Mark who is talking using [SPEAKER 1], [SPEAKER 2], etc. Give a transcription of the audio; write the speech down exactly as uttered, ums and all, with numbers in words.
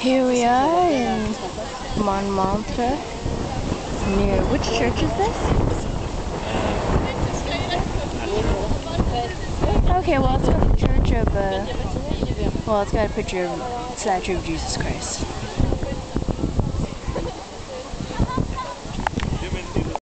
[SPEAKER 1] Here we are in Montmartre. Near which church is this? Okay, well it's got a church of uh, well it's got a picture of statue of Jesus Christ.